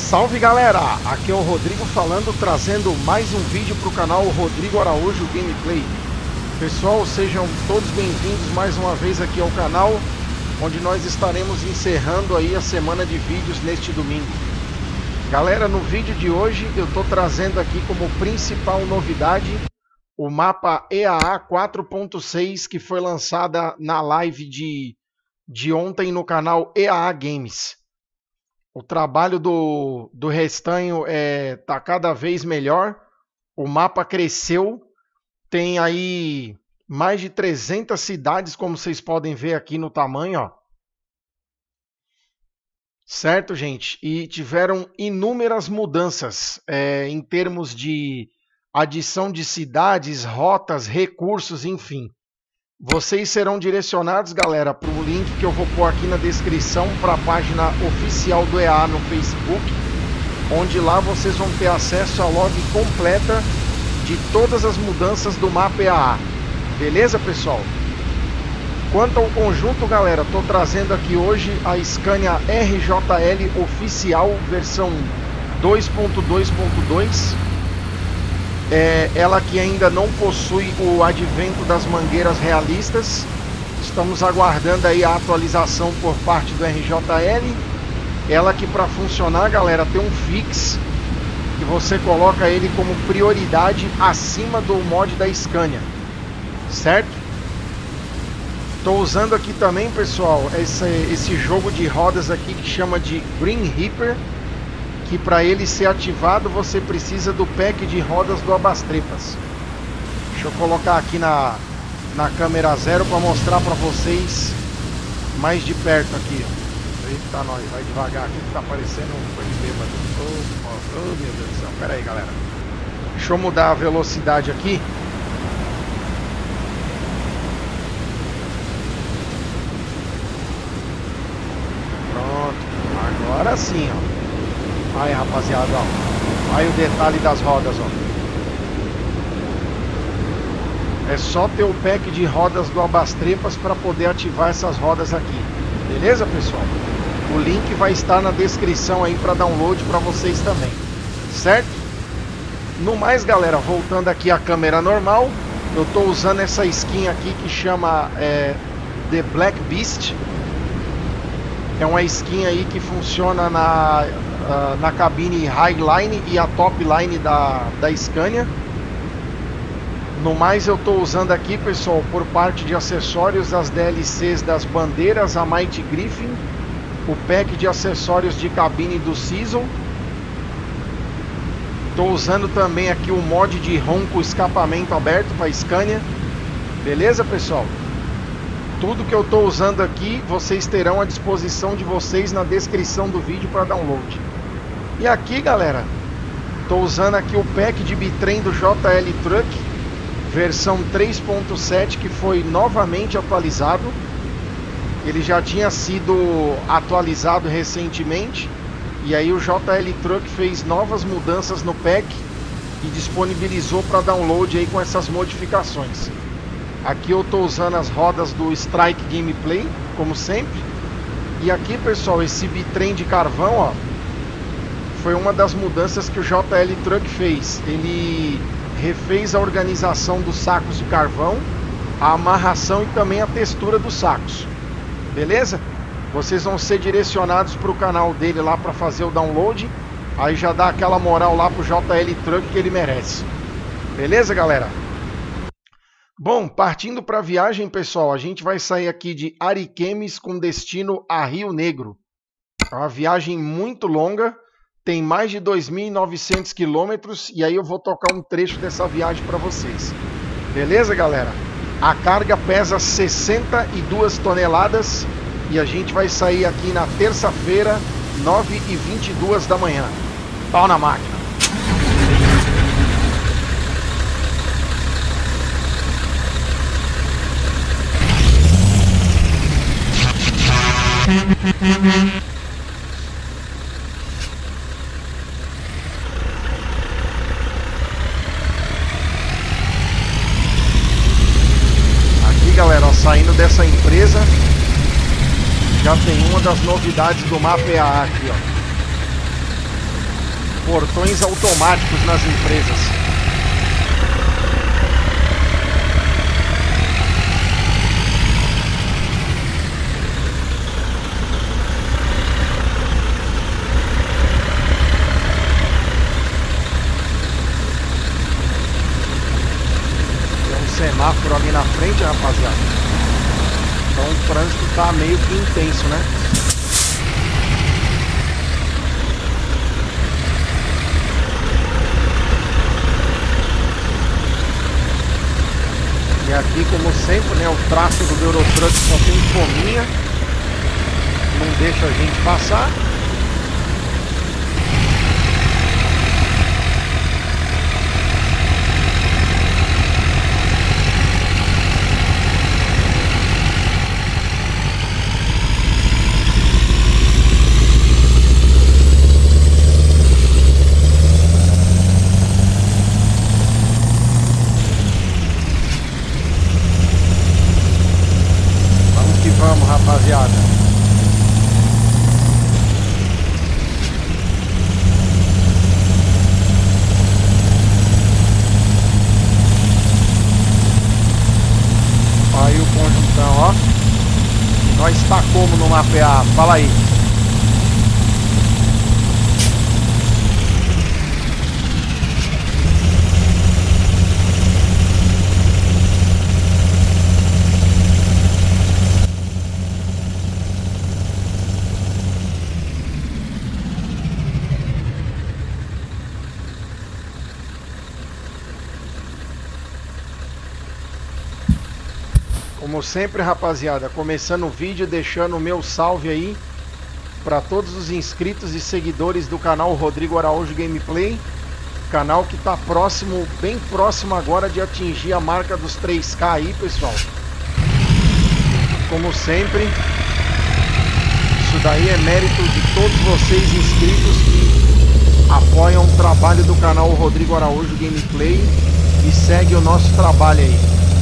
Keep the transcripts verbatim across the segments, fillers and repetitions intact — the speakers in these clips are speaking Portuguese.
Salve galera, aqui é o Rodrigo falando, trazendo mais um vídeo para o canal Rodrigo Araújo Gameplay. Pessoal, sejam todos bem-vindos mais uma vez aqui ao canal, onde nós estaremos encerrando aí a semana de vídeos neste domingo. Galera, no vídeo de hoje eu estou trazendo aqui como principal novidade o mapa E A A quatro ponto seis, que foi lançada na live de, de ontem no canal E A A Games. O trabalho do, do Restanho é, tá cada vez melhor, o mapa cresceu, tem aí mais de trezentas cidades, como vocês podem ver aqui no tamanho, ó. Certo, gente? E tiveram inúmeras mudanças é, em termos de adição de cidades, rotas, recursos, enfim. Vocês serão direcionados, galera, para o link que eu vou pôr aqui na descrição para a página oficial do E A A no Facebook, onde lá vocês vão ter acesso à log completa de todas as mudanças do mapa E A A. Beleza, pessoal? Quanto ao conjunto, galera, estou trazendo aqui hoje a Scania R J L oficial versão dois ponto dois ponto dois. É, ela que ainda não possui o advento das mangueiras realistas. Estamos aguardando aí a atualização por parte do R J L. Ela que, para funcionar, galera, tem um fix que você coloca ele como prioridade acima do mod da Scania, certo? Estou usando aqui também, pessoal, esse, esse jogo de rodas aqui que chama de Green Reaper, que para ele ser ativado você precisa do pack de rodas do Abastrepas. Deixa eu colocar aqui na, na câmera zero para mostrar para vocês mais de perto aqui. Eita, nós, vai devagar aqui que tá parecendo um coisa bêbado. Oh, oh, oh, meu Deus do céu, pera aí, galera. Deixa eu mudar a velocidade aqui. Pronto, agora sim, ó. Aí, rapaziada, ó. Aí o detalhe das rodas, ó. É só ter o pack de rodas do Abastrepas para poder ativar essas rodas aqui. Beleza, pessoal? O link vai estar na descrição aí para download para vocês também. Certo? No mais, galera, voltando aqui à câmera normal, eu tô usando essa skin aqui que chama é, The Black Beast. É uma skin aí que funciona na... Uh, na cabine Highline e a Topline da, da Scania. No mais, eu estou usando aqui, pessoal, por parte de acessórios, as D L Cs das bandeiras, a Mighty Griffin, o pack de acessórios de cabine do Season. Estou usando também aqui o mod de ronco escapamento aberto para Scania. Beleza, pessoal? Tudo que eu estou usando aqui, vocês terão à disposição de vocês na descrição do vídeo para download. E aqui, galera, estou usando aqui o pack de bitrem do J L Truck, versão três ponto sete, que foi novamente atualizado. Ele já tinha sido atualizado recentemente, e aí o J L Truck fez novas mudanças no pack e disponibilizou para download aí com essas modificações. Aqui eu estou usando as rodas do Strike Gameplay, como sempre. E aqui, pessoal, esse bitrem de carvão, ó, foi uma das mudanças que o J L Truck fez. Ele refez a organização dos sacos de carvão, a amarração e também a textura dos sacos. Beleza? Vocês vão ser direcionados para o canal dele lá para fazer o download. Aí já dá aquela moral lá pro J L Truck que ele merece. Beleza, galera? Bom, partindo para a viagem, pessoal, a gente vai sair aqui de Ariquemes com destino a Rio Negro. É uma viagem muito longa, tem mais de dois mil e novecentos quilômetros, e aí eu vou tocar um trecho dessa viagem para vocês. Beleza, galera? A carga pesa sessenta e duas toneladas e a gente vai sair aqui na terça-feira, nove e vinte e duas da manhã. Pau na máquina! Aqui, galera, ó, saindo dessa empresa, já tem uma das novidades do mapa E A A aqui, ó. Portões automáticos nas empresas. Tem um semáforo ali na frente, rapaziada. Então o trânsito tá meio que intenso, né? E aqui, como sempre, né, o tráfego do Eurotruck só tem fominha, não deixa a gente passar. Vamos, rapaziada. Aí o conjuntão, ó. E nós tá como no mapear? Fala aí. Como sempre, rapaziada, começando o vídeo, deixando o meu salve aí para todos os inscritos e seguidores do canal Rodrigo Araújo Gameplay, canal que está próximo, bem próximo agora de atingir a marca dos três K aí, pessoal. Como sempre, isso daí é mérito de todos vocês inscritos que apoiam o trabalho do canal Rodrigo Araújo Gameplay e segue o nosso trabalho aí.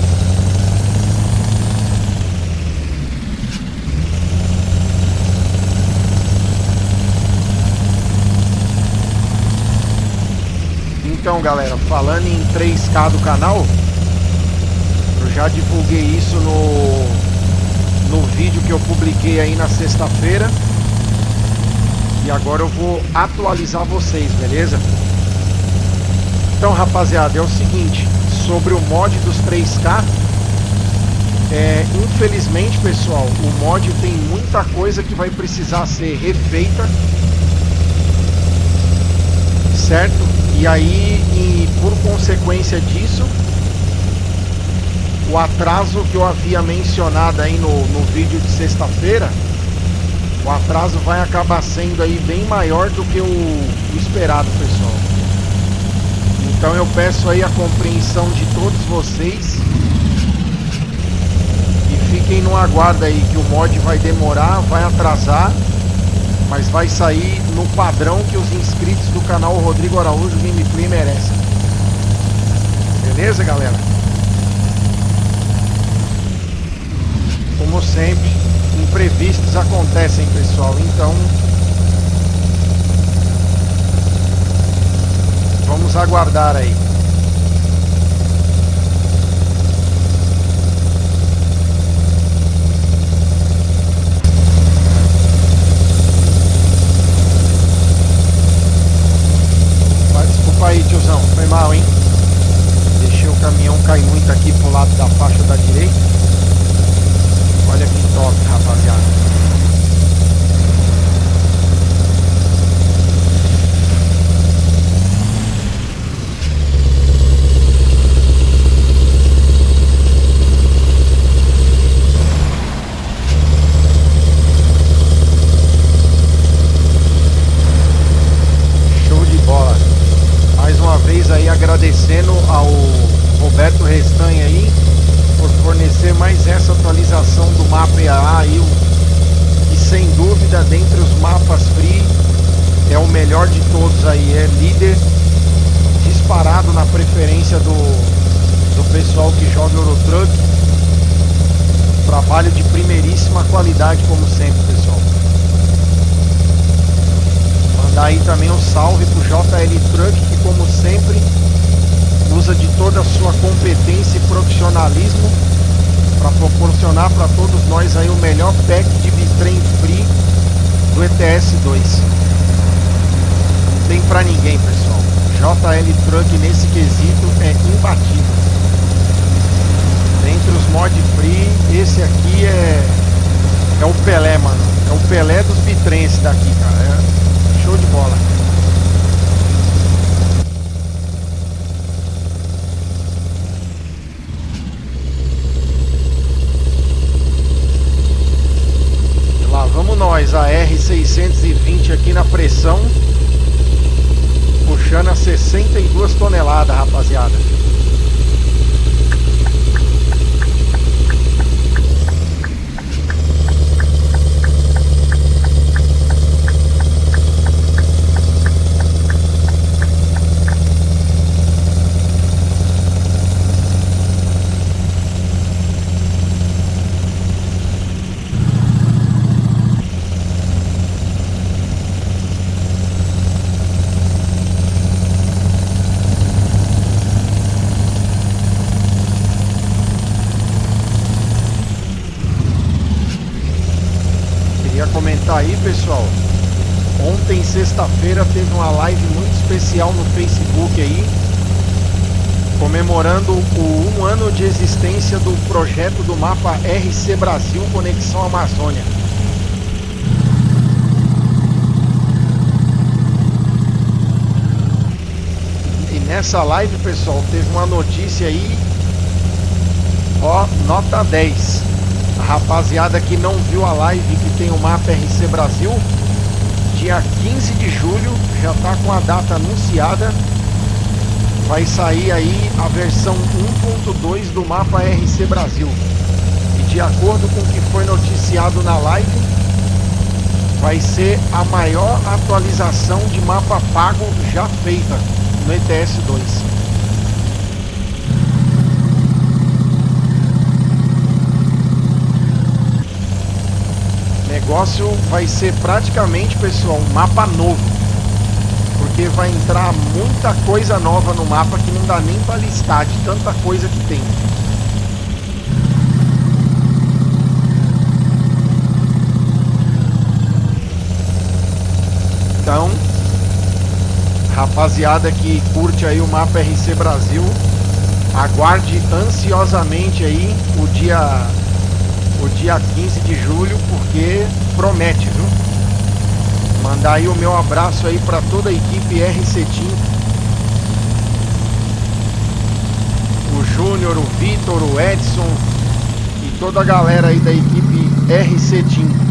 Então, galera, falando em três K do canal, eu já divulguei isso no, no vídeo que eu publiquei aí na sexta-feira. E agora eu vou atualizar vocês, beleza? Então, rapaziada, é o seguinte, sobre o mod dos três K, é, infelizmente, pessoal, o mod tem muita coisa que vai precisar ser refeita, certo? E aí, e por consequência disso, o atraso que eu havia mencionado aí no, no vídeo de sexta-feira, o atraso vai acabar sendo aí bem maior do que o, o esperado, pessoal. Então eu peço aí a compreensão de todos vocês e fiquem no aguardo aí, que o mod vai demorar, vai atrasar, mas vai sair no padrão que os inscritos do canal Rodrigo Araújo Gameplay merecem. Beleza, galera? Como sempre, imprevistos acontecem, pessoal. Então, vamos aguardar aí. Aí, tiozão, foi mal, hein? Deixei o caminhão cair muito aqui pro lado da faixa da direita. Olha que top, rapaziada. Aí agradecendo ao Roberto Restanha aí por fornecer mais essa atualização do mapa E A aí, e sem dúvida dentre os mapas free é o melhor de todos aí, é líder disparado na preferência do, do pessoal que joga Eurotruck. Trabalho de primeiríssima qualidade como sempre, pessoal. Mandar aí também um salve pro J L Truck, que como sempre usa de toda a sua competência e profissionalismo para proporcionar para todos nós aí o melhor pack de bitrem free do E T S dois. Não tem para ninguém, pessoal. J L Truck nesse quesito é imbatível. Entre os mod free, esse aqui é é o Pelé, mano. É o Pelé dos bitrem esse daqui, cara. É show de bola. E lá vamos nós, a R seiscentos e vinte aqui na pressão, puxando a sessenta e duas toneladas, rapaziada. Comentar aí, pessoal, ontem, sexta-feira, teve uma live muito especial no Facebook aí, comemorando o um ano de existência do projeto do mapa R C Brasil Conexão Amazônia. E nessa live, pessoal, teve uma notícia aí, ó, nota dez. A rapaziada que não viu a live que tem o mapa R C Brasil, dia quinze de julho, já está com a data anunciada. Vai sair aí a versão um ponto dois do mapa R C Brasil. E de acordo com o que foi noticiado na live, vai ser a maior atualização de mapa pago já feita no E T S dois. O negócio vai ser praticamente, pessoal, um mapa novo, porque vai entrar muita coisa nova no mapa que não dá nem para listar de tanta coisa que tem. Então, rapaziada que curte aí o mapa R C Brasil, aguarde ansiosamente aí o dia o dia quinze de julho, porque promete, viu? Mandar aí o meu abraço aí para toda a equipe R C Team, o Júnior, o Vitor, o Edson e toda a galera aí da equipe R C Team.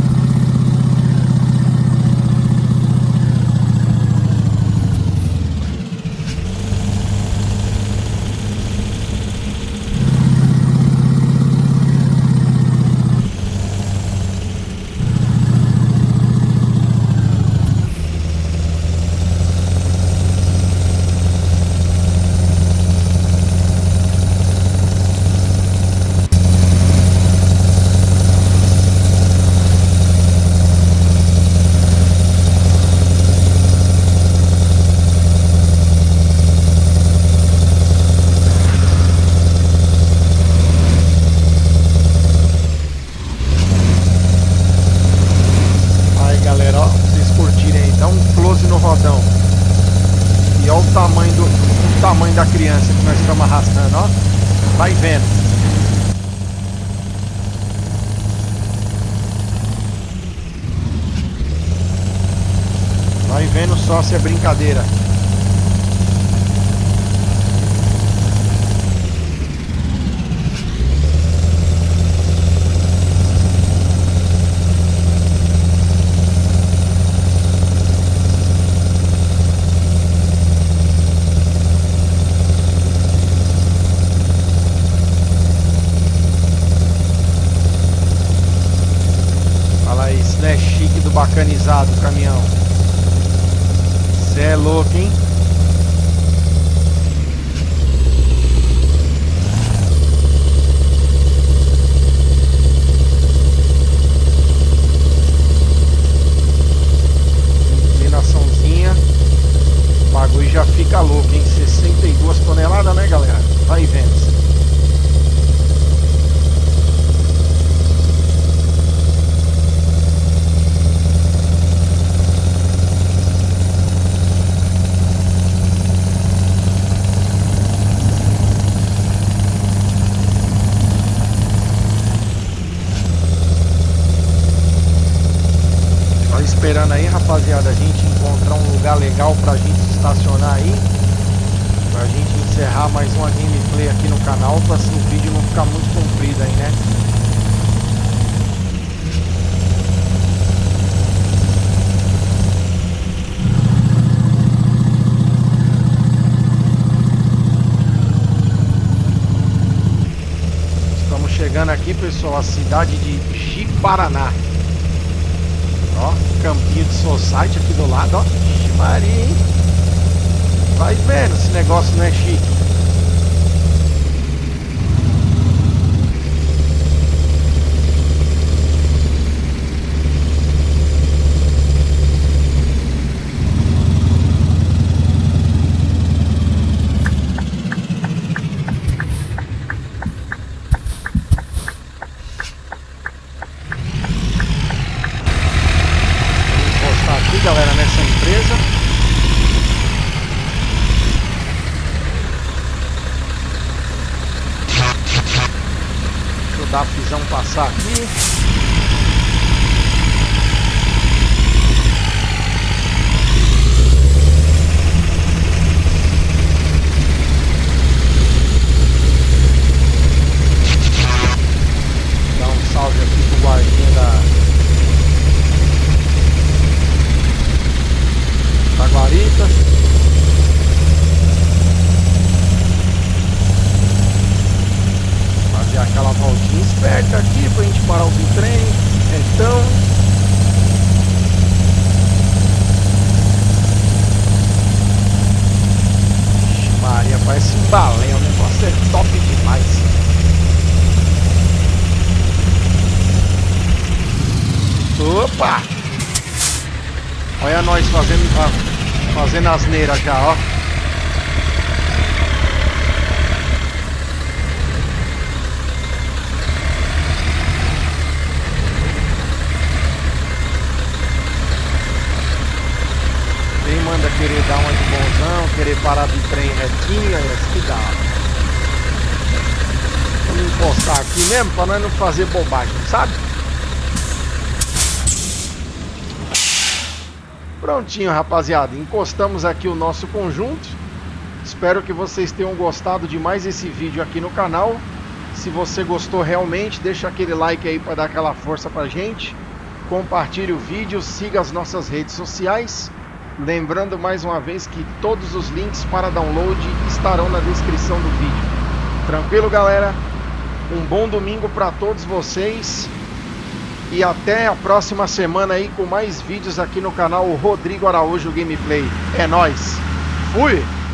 E olha o tamanho do o tamanho da criança que nós estamos arrastando, ó. Vai vendo. Vai vendo só se é brincadeira. Bacanizado o caminhão. Cê é louco, hein? Inclinação rapaziada, a gente encontrar um lugar legal pra gente estacionar aí, pra gente encerrar mais uma gameplay aqui no canal, pra assim, o vídeo não ficar muito comprido aí, né? Estamos chegando aqui, pessoal, a cidade de Ji-Paraná. Ó, campinho de society aqui do lado, ó. Ixi, Maria, hein? Vai vendo, esse negócio não é chique. Galera, nessa empresa deixa eu dar a visão passar aqui. Dá um salve aqui pro guardinha da Taguarita. Fazer aquela voltinha esperta aqui pra gente parar o bitrem. Então Maria, parece um balé, o negócio é top demais. Opa! Olha nós fazendo, fazendo asneira já, ó. Quem manda querer dar uma de bonzão, querer parar de trem retinho, é isso que dá. Vamos encostar aqui mesmo pra nós não fazer bobagem, sabe? Prontinho, rapaziada, encostamos aqui o nosso conjunto. Espero que vocês tenham gostado de mais esse vídeo aqui no canal. Se você gostou realmente, deixa aquele like aí para dar aquela força pra gente. Compartilhe o vídeo, siga as nossas redes sociais. Lembrando mais uma vez que todos os links para download estarão na descrição do vídeo. Tranquilo, galera? Um bom domingo para todos vocês. E até a próxima semana aí com mais vídeos aqui no canal Rodrigo Araújo Gameplay. É nóis! Fui!